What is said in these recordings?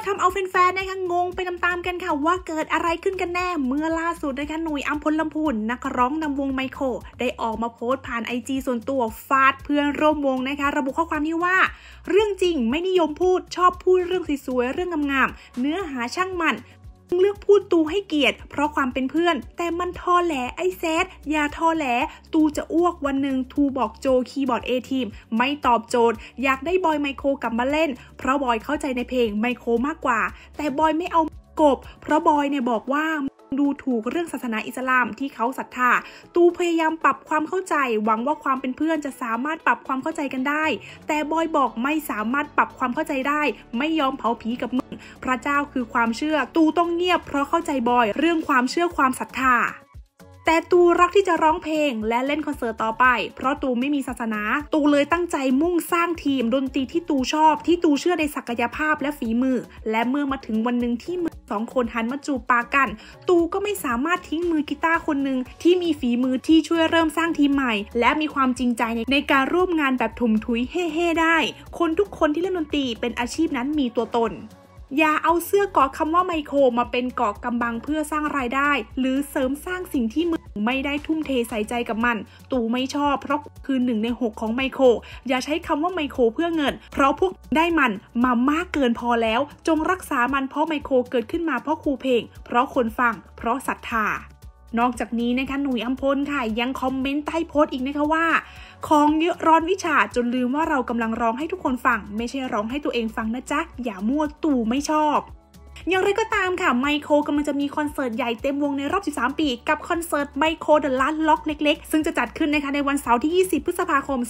ทำเอาแฟนๆนะคะงงไปตามๆกันค่ะว่าเกิดอะไรขึ้นกันแน่เมื่อล่าสุดนะคะหนุ่ยอัมพลลำพูนนักร้องนำวงไมโครได้ออกมาโพสต์ผ่าน IG ส่วนตัวฟาดเพื่อนร่วมวงนะคะระบุข้อความที่ว่าเรื่องจริงไม่นิยมพูดชอบพูดเรื่องสวยๆเรื่องงามๆเนื้อหาช่างมันเลือกพูดตูให้เกียรติเพราะความเป็นเพื่อนแต่มันทอแหลไอแซดอย่าทอแหลตูจะอ้วกวันหนึ่งทูบอกโจคีย์บอร์ด Aทีมไม่ตอบโจทย์อยากได้บอยไมโครกลับมาเล่นเพราะบอยเข้าใจในเพลงไมโครมากกว่าแต่บอยไม่เอากบเพราะบอยเนี่ยบอกว่าดูถูกเรื่องศาสนาอิสลามที่เขาศรัทธาตูพยายามปรับความเข้าใจหวังว่าความเป็นเพื่อนจะสามารถปรับความเข้าใจกันได้แต่บอยบอกไม่สามารถปรับความเข้าใจได้ไม่ยอมเผาผีกับมึงพระเจ้าคือความเชื่อตูต้องเงียบเพราะเข้าใจบอยเรื่องความเชื่อความศรัทธาแต่ตูรักที่จะร้องเพลงและเล่นคอนเสิร์ตต่อไปเพราะตูไม่มีศาสนาตูเลยตั้งใจมุ่งสร้างทีมดนตรีที่ตูชอบที่ตูเชื่อในศักยภาพและฝีมือและเมื่อมาถึงวันหนึ่งที่สองคนหันมาจูบปากกันตูก็ไม่สามารถทิ้งมือกีตาร์คนหนึ่งที่มีฝีมือที่ช่วยเริ่มสร้างทีมใหม่และมีความจริงใจในการร่วมงานแบบถมถุยเฮ่ๆได้คนทุกคนที่เล่นดนตรีเป็นอาชีพนั้นมีตัวตนอย่าเอาเสื้อเกาะคำว่าไมโครมาเป็นเกาะกำบังเพื่อสร้างรายได้หรือเสริมสร้างสิ่งที่มึงไม่ได้ทุ่มเทใส่ใจกับมันตูไม่ชอบเพราะคือ1 ใน 6ของไมโครอย่าใช้คำว่าไมโครเพื่อเงินเพราะพวกได้มันมามากเกินพอแล้วจงรักษามันเพราะไมโครเกิดขึ้นมาเพราะครูเพลงเพราะคนฟังเพราะศรัทธานอกจากนี้นะคะหนุ่ยอัมพลค่ะยังคอมเมนต์ใต้โพสต์อีกนะคะว่าของเยอะร้อนวิชาจนลืมว่าเรากำลังร้องให้ทุกคนฟังไม่ใช่ร้องให้ตัวเองฟังนะจ๊ะอย่ามั่วตู่ไม่ชอบอย่างไรก็ตามค่ะไมโครกำลังจะมีคอนเสิร์ตใหญ่เต็มวงในรอบ13ปีกับคอนเสิร์ตไมโครเดอะลัสล็อกเล็กๆซึ่งจะจัดขึ้นนะคะในวันเสาร์ที่20พฤษภาคม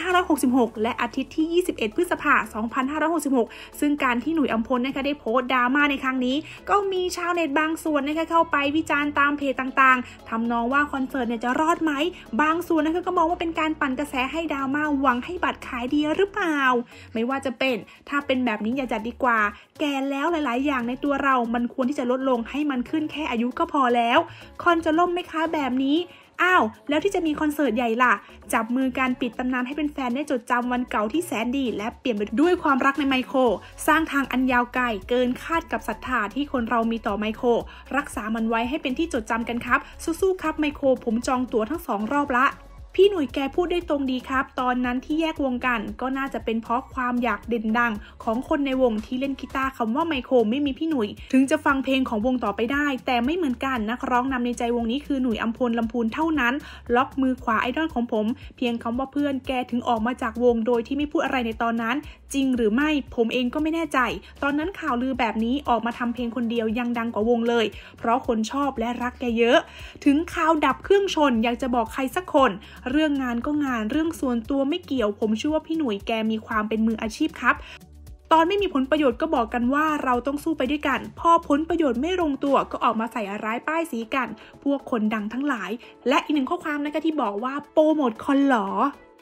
2566และอาทิตย์ที่21พฤษภาคม2566ซึ่งการที่หนุ่ยอัมพลนะคะได้โพสต์ดราม่าในครั้งนี้ก็มีชาวเน็ตบางส่วนนะคะเข้าไปวิจารณ์ตามเพจต่างๆทำนองว่าคอนเสิร์ตเนี่ยจะรอดไหมบางส่วนนะคะก็มองว่าเป็นการปั่นกระแสให้ดราม่าหวังให้บัตรขายดีหรือเปล่าไม่ว่าจะเป็นถ้าเป็นแบบนี้อย่าจัดดีกว่าแก่แล้วหลายๆอย่างในตัวเรามันควรที่จะลดลงให้มันขึ้นแค่อายุก็พอแล้วคอนจะล่มไหมคะแบบนี้อ้าวแล้วที่จะมีคอนเสิร์ตใหญ่ล่ะจับมือการปิดตำนานให้เป็นแฟนได้จดจำวันเก่าที่แสนดีและเปลี่ยนไปด้วยความรักในไมโครสร้างทางอันยาวไกลเกินคาดกับศรัทธาที่คนเรามีต่อไมโครรักษามันไว้ให้เป็นที่จดจำกันครับสู้ๆครับไมโครผมจองตั๋วทั้ง2 รอบละพี่หนุ่ยแกพูดได้ตรงดีครับตอนนั้นที่แยกวงกันก็น่าจะเป็นเพราะความอยากเด่นดังของคนในวงที่เล่นกีตาร์คำว่าไมโครไม่มีพี่หนุ่ยถึงจะฟังเพลงของวงต่อไปได้แต่ไม่เหมือนกันนักร้องนำในใจวงนี้คือหนุ่ยอัมพลลำพูนเท่านั้นล็อกมือขวาไอดอลของผมเพียงคำว่าเพื่อนแกถึงออกมาจากวงโดยที่ไม่พูดอะไรในตอนนั้นจริงหรือไม่ผมเองก็ไม่แน่ใจตอนนั้นข่าวลือแบบนี้ออกมาทำเพลงคนเดียวยังดังกว่าวงเลยเพราะคนชอบและรักแกเยอะถึงข่าวดับเครื่องชนอยากจะบอกใครสักคนเรื่องงานก็งานเรื่องส่วนตัวไม่เกี่ยวผมเชื่อว่าพี่หนุ่ยแกมีความเป็นมืออาชีพครับตอนไม่มีผลประโยชน์ก็บอกกันว่าเราต้องสู้ไปด้วยกันพอผลประโยชน์ไม่ลงตัวก็ออกมาใส่ร้ายป้ายสีกันพวกคนดังทั้งหลายและอีกหนึ่งข้อความนะคะที่บอกว่าโปรโมทคอนหรอ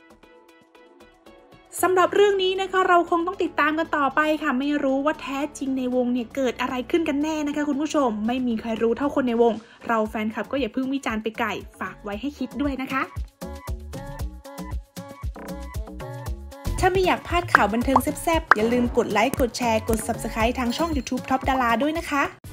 สำหรับเรื่องนี้นะคะเราคงต้องติดตามกันต่อไปค่ะไม่รู้ว่าแท้จริงในวงเนี่ยเกิดอะไรขึ้นกันแน่นะคะคุณผู้ชมไม่มีใครรู้เท่าคนในวงเราแฟนคลับก็อย่าเพิ่งวิจารณ์ไปไกลฝากไว้ให้คิดด้วยนะคะถ้าไม่อยากพลาดข่าวบันเทิงแซ่บๆอย่าลืมกดไลค์กดแชร์กด Subscribe ทางช่อง YouTube Top Dara ด้วยนะคะ